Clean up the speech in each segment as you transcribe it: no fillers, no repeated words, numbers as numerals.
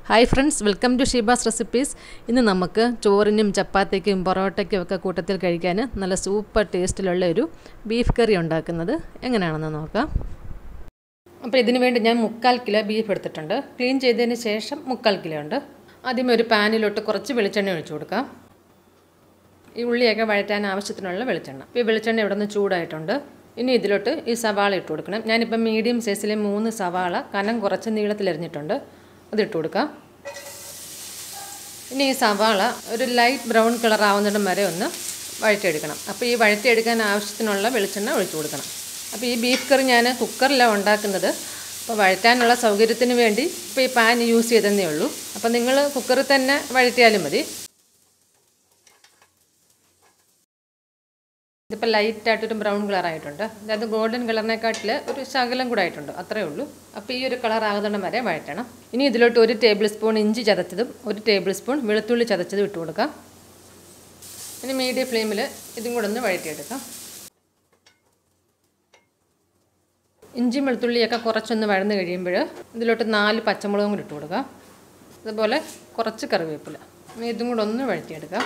Hi friends, welcome to Sheeba's recipes. ഇന്ന് നമുക്ക് ചോറിനും ചപ്പാത്തിക്കും പൊറോട്ടയ്ക്കും ഒക്കെ കൂട്ടത്തിൽ കഴിക്കാൻ നല്ല സൂപ്പർ ടേസ്റ്റിലുള്ള ഒരു ബീഫ് കറി ഉണ്ടാക്കുന്നത് എങ്ങനെയാണെന്ന് നോക്കാം. അപ്പോൾ ഇതിനു വേണ്ടി ഞാൻ 3/4 കിലോ ബീഫ് എടുത്തിട്ടുണ്ട്. ക്ലീൻ ചെയ്തതിന് ശേഷം 3/4 കിലോ ഉണ്ട്. ആദ്യം ഒരു പാനിലോട്ട് കുറച്ച് വെളിച്ചെണ്ണ ഒഴിച്ചു കൊടുക്കാം. ഈ ഉള്ളിയൊക്കെ വഴറ്റാൻ ആവശ്യത്തിനുള്ള വെളിച്ചെണ്ണ. ഈ വെളിച്ചെണ്ണ ഇവിടെ നിന്ന് ചൂടായിട്ടുണ്ട്. ഇനി ഇതിലോട്ട് ഈ സവാള ഇട്ട് കൊടുക്കണം. ഞാനിപ്പോൾ മീഡിയം സൈസിലെ 3 സവാള കനം കുറച്ച് നീളത്തിൽ അരിഞ്ഞിട്ടുണ്ട്. അതിട്ട് കൊടുക്കാം. ഇനി ഈ സവാള ഒരു ലൈറ്റ് ബ്രൗൺ കളർ ആവുന്നിടം വരെ ഒന്ന് വഴറ്റിയെടുക്കണം. അപ്പോൾ ഈ വഴറ്റിയെടുക്കാൻ ആവശ്യത്തിനുള്ള വെളിച്ചെണ്ണ ഒഴിച്ചു കൊടുക്കണം. അപ്പോൾ ഈ ബീഫ് കറി ഞാൻ കുക്കറിലാണ് ഉണ്ടാക്കുന്നത്. അപ്പോൾ വഴറ്റാനുള്ള സൗകര്യത്തിന് വേണ്ടി ഇപ്പോൾ ഈ പാൻ യൂസ് ചെയ്തതേ ഉള്ളൂ. അപ്പോൾ നിങ്ങൾ കുക്കറിൽ തന്നെ വഴറ്റിയാലും മതി. ഇതിപ്പോൾ ലൈറ്റായിട്ടൊരു ബ്രൗൺ കളർ ആയിട്ടുണ്ട്. അതായത് ഗോൾഡൻ കളറിനെക്കാട്ടിൽ ഒരു ശകലം കൂടെ ആയിട്ടുണ്ട്, അത്രയേ ഉള്ളൂ. അപ്പോൾ ഈ ഒരു കളർ ആകുന്നിടം വരെ വഴറ്റണം. ഇനി ഇതിലോട്ട് 1 ടേബിൾ സ്പൂൺ ഇഞ്ചി ചതച്ചതും 1 ടേബിൾ സ്പൂൺ വെളുത്തുള്ളി ചതച്ചതും ഇട്ട് കൊടുക്കാം. ഇനി മീഡിയം ഫ്ലെയിമിൽ ഇതും കൂടെ ഒന്ന് വഴറ്റിയെടുക്കാം. ഇഞ്ചിയും വെളുത്തുള്ളിയൊക്കെ കുറച്ചൊന്ന് വഴന്ന് കഴിയുമ്പോൾ ഇതിലോട്ട് 4 പച്ചമുളകും കൂടി ഇട്ട് കൊടുക്കാം. അതുപോലെ കുറച്ച് കറിവേപ്പില. ഇനി ഇതും കൂടെ ഒന്ന് വഴറ്റിയെടുക്കാം.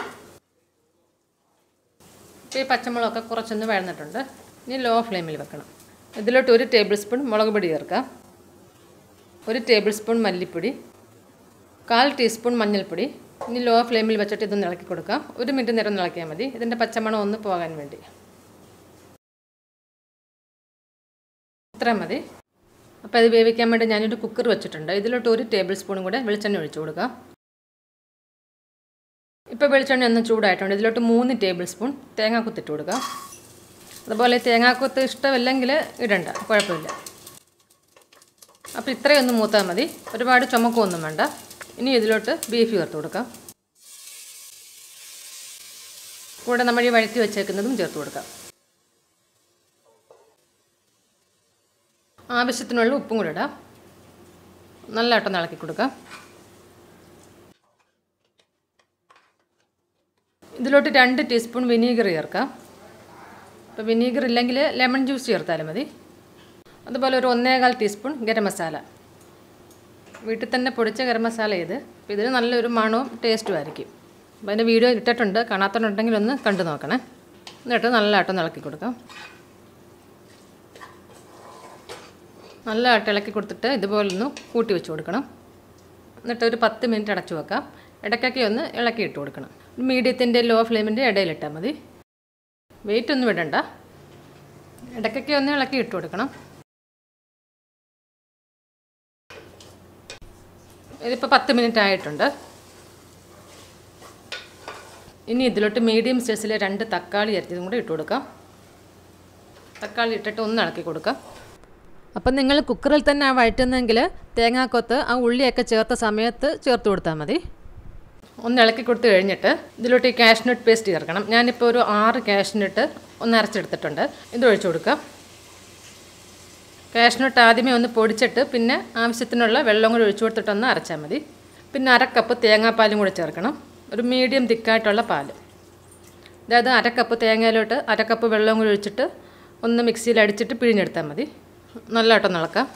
ഇപ്പോൾ ഈ പച്ചമുളകൊക്കെ കുറച്ചൊന്ന് വഴന്നിട്ടുണ്ട്. ഇനി ലോ ഫ്ലെയിമിൽ വെക്കണം. ഇതിലോട്ട് 1 ടേബിൾ സ്പൂൺ മുളക് പൊടി ചേർക്കാം. 1 ടേബിൾ സ്പൂൺ മല്ലിപ്പൊടി, 1/4 ടീസ്പൂൺ മഞ്ഞൾപ്പൊടി. ഇനി ലോ ഫ്ലെയിമിൽ വെച്ചിട്ട് ഇതൊന്ന് ഇളക്കി കൊടുക്കാം. 1 മിനിറ്റ് നേരം ഇളക്കിയാൽ മതി, ഇതിൻ്റെ പച്ചമണം ഒന്ന് പോകാൻ വേണ്ടി. ഇത്ര മതി. അപ്പോൾ ഇത് വേവിക്കാൻ വേണ്ടി ഞാനൊരു കുക്കർ വെച്ചിട്ടുണ്ട്. ഇതിലോട്ട് 1 ടേബിൾ സ്പൂണും കൂടെ വെളിച്ചെണ്ണ ഒഴിച്ചു കൊടുക്കാം. ഇപ്പോൾ വെളിച്ചെണ്ണ ഒന്ന് ചൂടായിട്ടുണ്ട്. ഇതിലോട്ട് 3 ടേബിൾ സ്പൂൺ തേങ്ങാക്കൊത്തിട്ട് കൊടുക്കാം. അതുപോലെ തേങ്ങാക്കൊത്ത് ഇഷ്ടമില്ലെങ്കിൽ ഇടണ്ട, കുഴപ്പമില്ല. അപ്പോൾ ഇത്രയൊന്ന് മൂത്താൽ മതി, ഒരുപാട് ചുമക്കൊന്നും വേണ്ട. ഇനി ഇതിലോട്ട് ബീഫ് ചേർത്ത് കൊടുക്കാം. കൂടെ നമ്മൾ ഈ വഴറ്റി വെച്ചേക്കുന്നതും ചേർത്ത് കൊടുക്കാം. ആവശ്യത്തിനുള്ള ഉപ്പും കൂടെ ഇടാം. നല്ലതായിട്ടൊന്ന് ഇളക്കി കൊടുക്കാം. ഇതിലോട്ട് 2 ടീസ്പൂൺ വിനീഗർ ചേർക്കാം. അപ്പോൾ വിനീഗർ ഇല്ലെങ്കിൽ ലെമൺ ജ്യൂസ് ചേർത്താലും മതി. അതുപോലെ ഒരു 1/4 ടീസ്പൂൺ ഗരം മസാല. വീട്ടിൽ തന്നെ പൊടിച്ച ഗരം മസാല ഇത്. അപ്പോൾ ഇതിന് നല്ലൊരു മണവും ടേസ്റ്റും ആയിരിക്കും. അപ്പോൾ അതിൻ്റെ വീഡിയോ ഇട്ടിട്ടുണ്ട്, കാണാത്തതുണ്ടെങ്കിൽ ഒന്ന് കണ്ടു നോക്കണേ. എന്നിട്ട് നല്ലതായിട്ടൊന്ന് ഇളക്കി കൊടുക്കാം. നല്ലതായിട്ട് ഇളക്കി കൊടുത്തിട്ട് ഇതുപോലൊന്ന് കൂട്ടി വെച്ച് കൊടുക്കണം. എന്നിട്ട് ഒരു 10 മിനിറ്റ് അടച്ചു വെക്കാം. ഇടയ്ക്കൊക്കെ ഒന്ന് ഇളക്കി ഇട്ട് കൊടുക്കണം. മീഡിയത്തിൻ്റെ ലോ ഫ്ലെയിമിൻ്റെ ഇടയിലിട്ടാൽ മതി, വെയിറ്റ് ഒന്നും ഇടണ്ട. ഇടയ്ക്കൊക്കെ ഒന്ന് ഇളക്കി ഇട്ട് കൊടുക്കണം. ഇതിപ്പോൾ 10 മിനിറ്റ് ആയിട്ടുണ്ട്. ഇനി ഇതിലോട്ട് മീഡിയം സൈസിലെ 2 തക്കാളി അരിഞ്ഞതും കൂടെ ഇട്ട് കൊടുക്കാം. തക്കാളി ഇട്ടിട്ട് ഒന്ന് ഇളക്കി കൊടുക്കാം. അപ്പം നിങ്ങൾ കുക്കറിൽ തന്നെ വഴറ്റുന്നെങ്കിൽ തേങ്ങാക്കൊത്ത് ആ ഉള്ളിയൊക്കെ ചേർത്ത സമയത്ത് ചേർത്ത് കൊടുത്താൽ മതി. ഒന്ന് ഇളക്കി കൊടുത്ത് കഴിഞ്ഞിട്ട് ഇതിലോട്ട് ഈ കാഷ്നട്ട് പേസ്റ്റ് ചേർക്കണം. ഞാനിപ്പോൾ ഒരു 6 കാഷ്നട്ട് ഒന്ന് അരച്ചെടുത്തിട്ടുണ്ട്. ഇത് ഒഴിച്ചു കൊടുക്കാം. കാഷ്നട്ട് ആദ്യമേ ഒന്ന് പൊടിച്ചിട്ട് പിന്നെ ആവശ്യത്തിനുള്ള വെള്ളം കൂടി ഒഴിച്ചു കൊടുത്തിട്ടൊന്ന് അരച്ചാൽ മതി. പിന്നെ 1/2 കപ്പ് തേങ്ങാപ്പാലും കൂടി ചേർക്കണം. ഒരു മീഡിയം തിക്കായിട്ടുള്ള പാൽ. അതായത് 1/2 കപ്പ് തേങ്ങയിലോട്ട് 1/2 കപ്പ് വെള്ളം കൂടി ഒഴിച്ചിട്ട് ഒന്ന് മിക്സിയിൽ അടിച്ചിട്ട് പിഴിഞ്ഞെടുത്താൽ മതി. നല്ലതായിട്ടൊന്ന് ഇളക്കാം.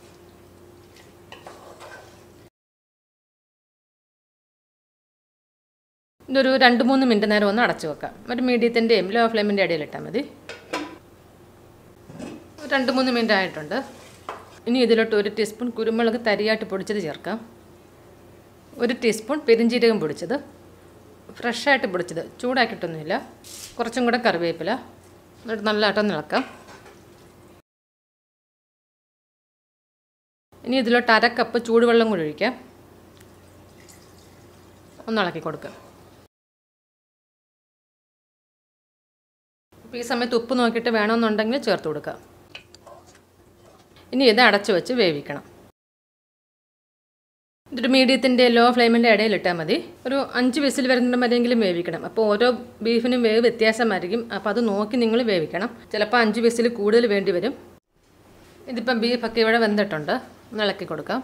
ഇതൊരു 2-3 മിനിറ്റ് നേരം ഒന്ന് അടച്ചു വെക്കാം. ഒരു മീഡിയത്തിൻ്റെയും ലോ ഫ്ലെയിമിൻ്റെ ഇടയിലിട്ടാൽ മതി. 2-3 മിനിറ്റ് ആയിട്ടുണ്ട്. ഇനി ഇതിലോട്ട് 1 ടീസ്പൂൺ കുരുമുളക് തരിയായിട്ട് പൊടിച്ചത് ചേർക്കാം. 1 ടീസ്പൂൺ പെരിഞ്ജീരകം പൊടിച്ചത്, ഫ്രഷായിട്ട് പൊടിച്ചത്, ചൂടാക്കിയിട്ടൊന്നുമില്ല. കുറച്ചും കൂടെ കറിവേപ്പില. എന്നിട്ട് നല്ലതായിട്ടൊന്ന് ഇളക്കാം. ഇനി ഇതിലോട്ട് 1/2 കപ്പ് ചൂടുവെള്ളം കൂടി ഒഴിക്കാം. ഒന്ന് ഇളക്കി കൊടുക്കാം. അപ്പോൾ ഈ സമയത്ത് ഉപ്പ് നോക്കിയിട്ട് വേണമെന്നുണ്ടെങ്കിൽ ചേർത്ത് കൊടുക്കാം. ഇനി ഇത് അടച്ചു വെച്ച് വേവിക്കണം. ഇതൊരു മീഡിയത്തിൻ്റെ ലോ ഫ്ലെയിമിൻ്റെ ഇടയിലിട്ടാൽ മതി. ഒരു 5 വിസിൽ വരുന്നിടം വരെയെങ്കിലും വേവിക്കണം. അപ്പോൾ ഓരോ ബീഫിനും വേവ് വ്യത്യാസമായിരിക്കും. അപ്പോൾ അത് നോക്കി നിങ്ങൾ വേവിക്കണം. ചിലപ്പോൾ 5 വിസിൽ കൂടുതൽ വേണ്ടി വരും. ഇതിപ്പം ബീഫൊക്കെ ഇവിടെ വെന്തിട്ടുണ്ട്. ഒന്ന് ഇളക്കി കൊടുക്കാം.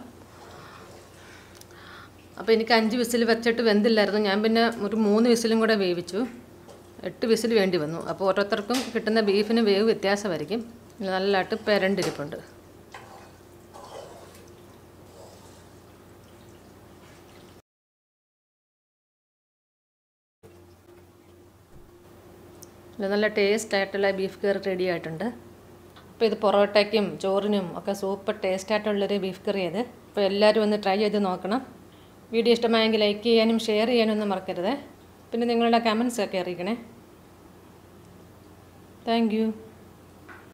അപ്പോൾ എനിക്ക് 5 വിസിൽ വെച്ചിട്ട് വെന്തില്ലായിരുന്നു. ഞാൻ പിന്നെ ഒരു 3 വിസിലും കൂടെ വേവിച്ചു. 8 വിസിൽ വേണ്ടി വന്നു. അപ്പോൾ ഓരോരുത്തർക്കും കിട്ടുന്ന ബീഫിന് വേവ് വ്യത്യാസമായിരിക്കും. നല്ലതായിട്ട് പെരണ്ടിരിപ്പുണ്ട്. നല്ല ടേസ്റ്റായിട്ടുള്ള ബീഫ് കറി റെഡി ആയിട്ടുണ്ട്. അപ്പോൾ ഇത് പൊറോട്ടയ്ക്കും ചോറിനും ഒക്കെ സൂപ്പർ ടേസ്റ്റായിട്ടുള്ളൊരു ബീഫ് കറി ഇത്. അപ്പോൾ എല്ലാവരും ഒന്ന് ട്രൈ ചെയ്ത് നോക്കണം. വീഡിയോ ഇഷ്ടമായെങ്കിൽ ലൈക്ക് ചെയ്യാനും ഷെയർ ചെയ്യാനും ഒന്നും മറക്കരുത്. പിന്നെ നിങ്ങളുടെ കമൻസൊക്കെ അറിയിക്കണേ. Thank you.